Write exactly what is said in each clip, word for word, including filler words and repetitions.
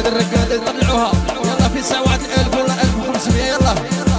الرجال يطلعوها يلا في ساعات ألف ولا ألف وخمسمية يلا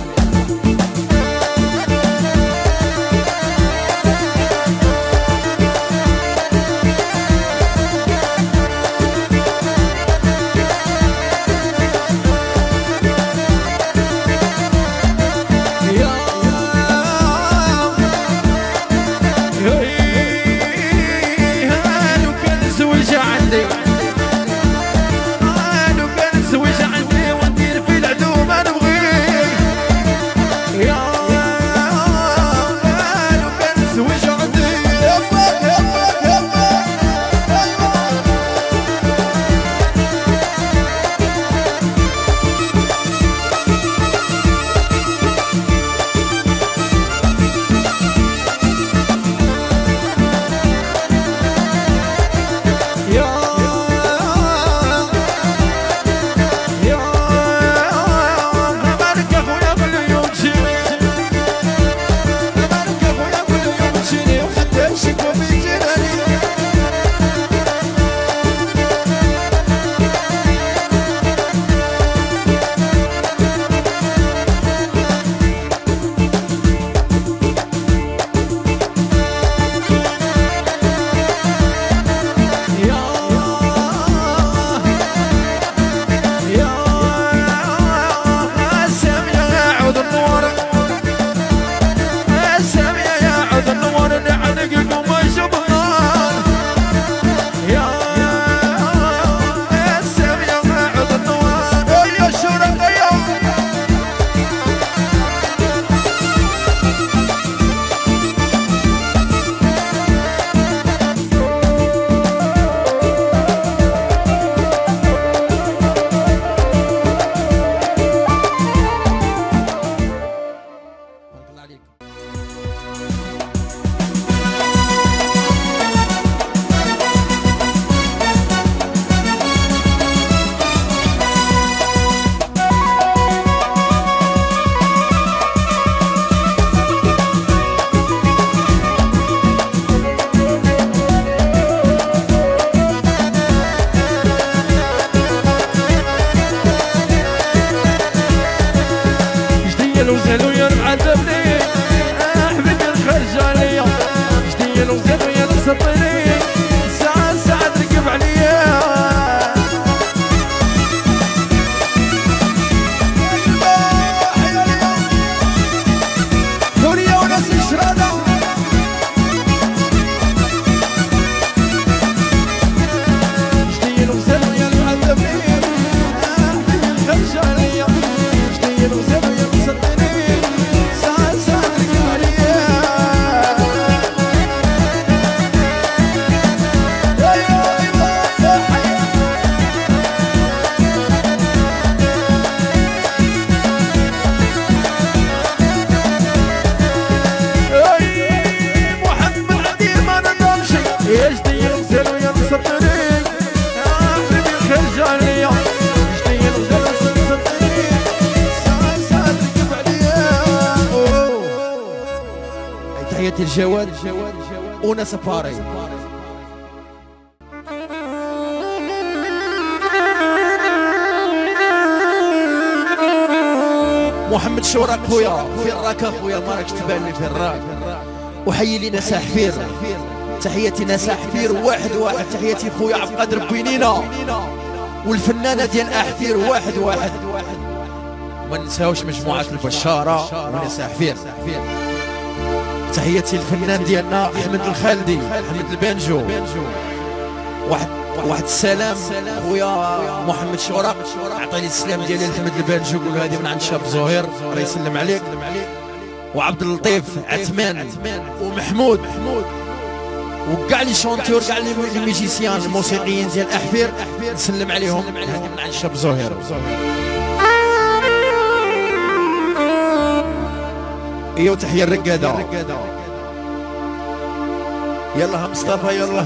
الجواد وناس باري محمد شورى خويا في الراك اخويا ما راكش تبان لي في الراك وحيي لي ناس حفير تحياتي ناس حفير واحد واحد تحياتي خويا عبد القادر بوينينا والفنانه ديال احفير واحد واحد ما ننساوش مجموعه البشاره وناس حفير تحياتي الفنان ديالنا احمد الخالدي احمد البانجو واحد واحد السلام خويا محمد شورى عطيني السلام ديالي لحمد البانجو قول هذه من عند شاب زهير الله يسلم عليك وعبد اللطيف عثمان ومحمود وكاع لي شونتور كاع لي ميوزيسيان الموسيقيين ديال احفير نسلم عليهم هذه من عند شاب زهير ايوا تحيه الرقاده يلا مصطفى يلا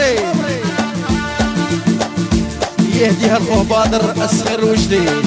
صبري يهديها الخوه بادر الصغير وجديد.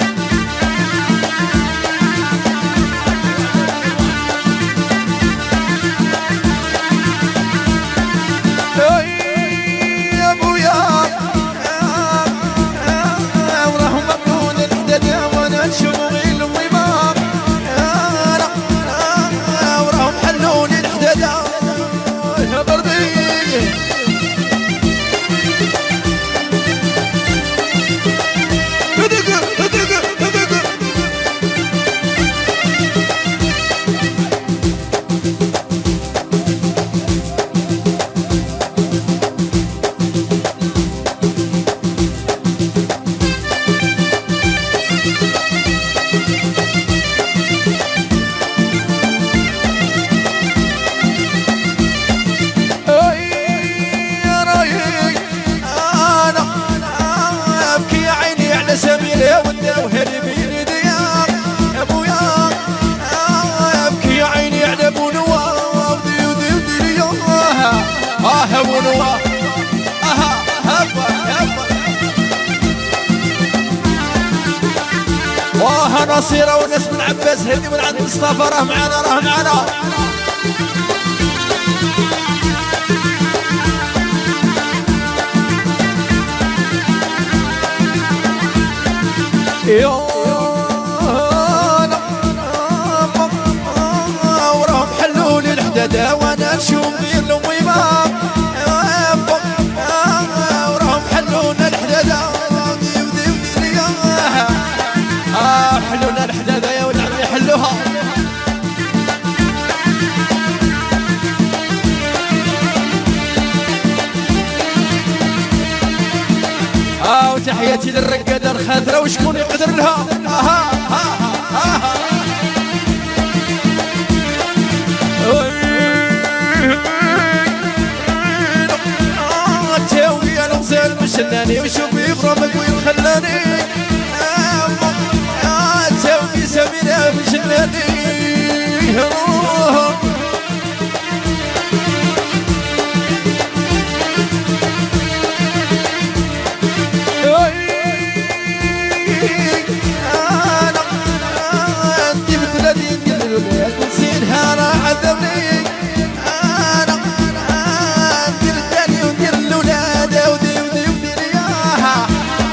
واه نصيرة وناس من عباس هدي من عند مصطفى راه معانا راه معانا. وراهم حلوا لي الحدادة وانا نشوف غير الويمة. وراهم حلوا لنا الحدادة آه حلونا الحدادة يا ولد عمي حلوها. آه وتحياتي للرقادة الخاثرة وشكون يقدر لها. آه آه آه آه تاوي أنا غزال مشناني وشوف يغرمك ويخلاني. سمينا في جناني انا انت بتنادي الولاد نسينها راه عذبني. انا ندير الثاني وندير الاولاد ودي ودي ودير ياها.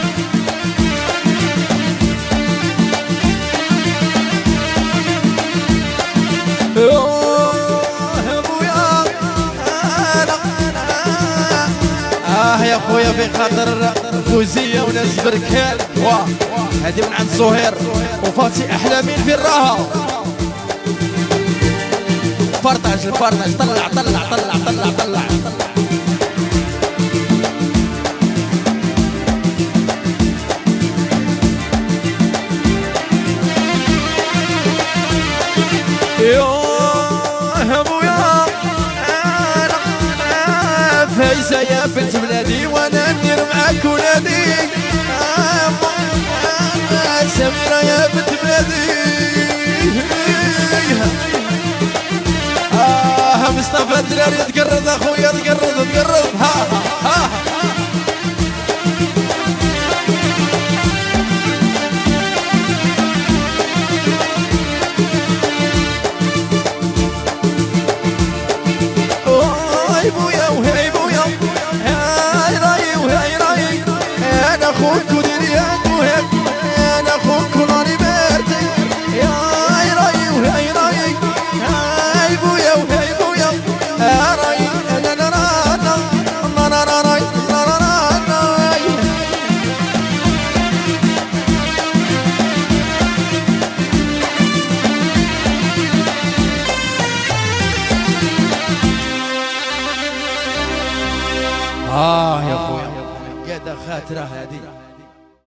آه يا خويا في خاطر فوزية وناس بركان واه هذه من عند زهير وفاتي أحلامي في الراها. بارطاج البارطاج طلع طلع طلع طلع طلع يا ابويا انا فايزة يا بنت بلادي وانا ندير معاك ولادي. سميرة يا بنت بلادي اه مصطفى الدراري تقرض اخويا تقرض تقرض ها ها اخوك ودير يا ابويا انا اخوك وناري بارتي يا راي وهاي راي هاي بويا وهاي بويا يا راي انا لا لا لا لا لا راي لا لا لا اه يا اخويا يا ده خاطره هذه.